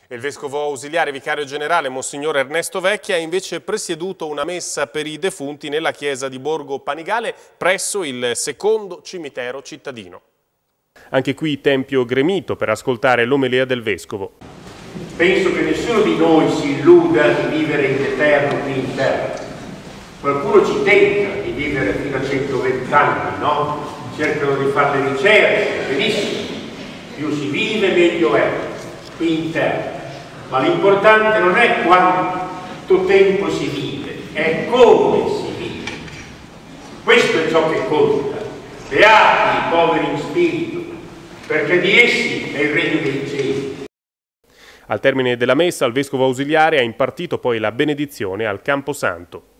Il vescovo ausiliare vicario generale Monsignor Ernesto Vecchi ha invece presieduto una messa per i defunti nella chiesa di Borgo Panigale presso il secondo cimitero cittadino. Anche qui tempio gremito per ascoltare l'omelia del vescovo. Penso che nessuno di noi si illuda di vivere in eterno qui in terra. Qualcuno ci tenta di vivere fino a 120 anni, no? Cercano di fare le ricerche, benissimo. Più si vive meglio è qui in terra. Ma l'importante non è quanto tempo si vive, è come si vive. Questo è ciò che conta. Beati i poveri in spirito, perché di essi è il regno dei cieli. Al termine della messa, il vescovo ausiliare ha impartito poi la benedizione al Camposanto.